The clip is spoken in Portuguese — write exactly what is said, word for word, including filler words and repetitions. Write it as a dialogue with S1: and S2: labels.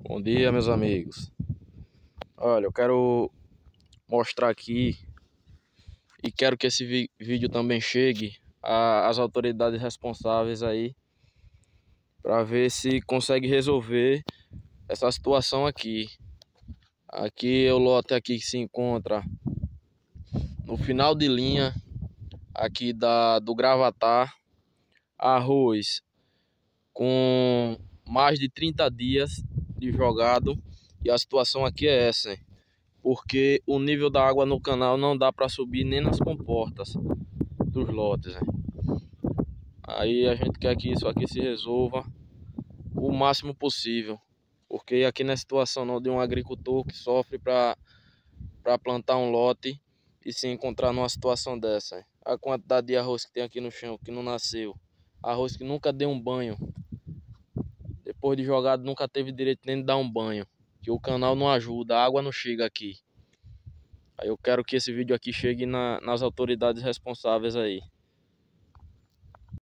S1: Bom dia, meus amigos. Olha, eu quero mostrar aqui e quero que esse vi- vídeo também chegue a- às autoridades responsáveis aí para ver se consegue resolver essa situação aqui. Aqui é o lote aqui que se encontra no final de linha aqui da do Gravatar, arroz com mais de trinta dias de jogado, e a situação aqui é essa, porque o nível da água no canal não dá para subir nem nas comportas dos lotes, né? Aí a gente quer que isso aqui se resolva o máximo possível, porque aqui na situação não de um agricultor que sofre para para plantar um lote e se encontrar numa situação dessa, né? A quantidade de arroz que tem aqui no chão que não nasceu, arroz que nunca deu um banho, depois de jogado nunca teve direito nem de dar um banho, que o canal não ajuda, a água não chega aqui. Aí eu quero que esse vídeo aqui chegue na, nas autoridades responsáveis aí.